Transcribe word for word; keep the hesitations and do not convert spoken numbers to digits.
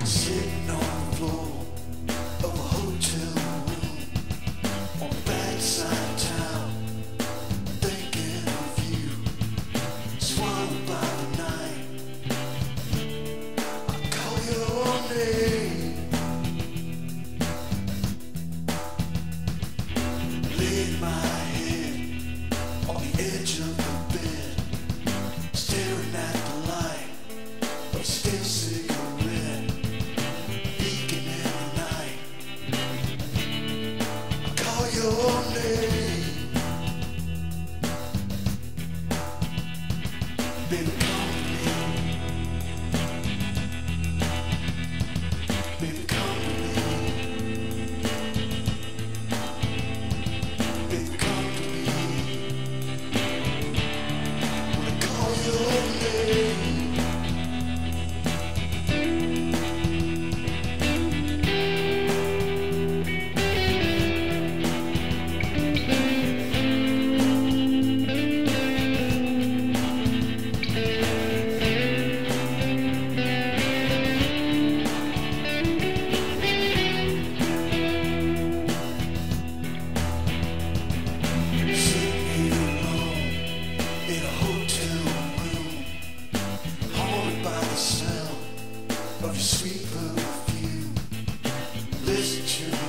Sitting on the floor of a hotel room on the bad side of town, thinking of you, swallowed by the night. I call your name, laid my head on the edge of the bed, staring at the light of still cigarette. Your name, baby, come to me, baby, come to me, baby, come to me, when I call your name. Of your sweet perfume, listen to